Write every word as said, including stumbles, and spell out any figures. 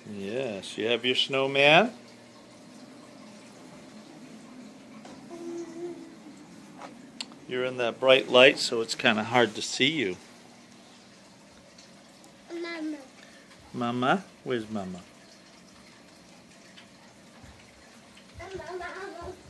Yes, you have your snowman. You're in that bright light, so it's kind of hard to see you. Mama. Mama? Where's Mama? Mama.